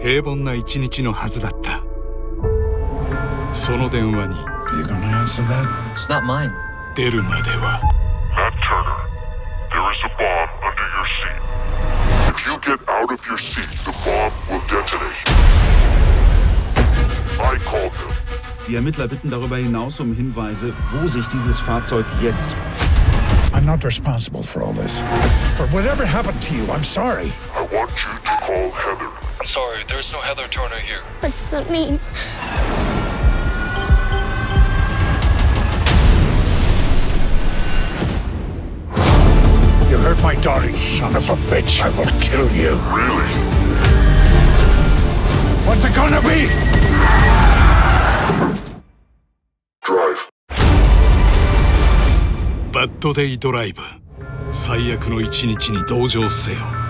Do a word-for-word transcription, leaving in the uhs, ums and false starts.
平凡な一日のはずだった。その電話に Are you gonna answer that? It's not mine. 出るまでは Matt Turner, there is a bomb under your seat. If you get out of your seat, the bomb will detonate. I called them. Die Ermittler bitten darüber hinaus um Hinweise, wo sich dieses Fahrzeug jetzt... I'm not responsible for all this. For whatever happened to you, I'm sorry. I want you to call Heather. I'm sorry, there's no Heather Turner here. What does that mean? You hurt my daughter, you son of a bitch. I will kill you. Really? What's it gonna be? Drive. バッドデイドライブ。最悪の一日に同情せよ。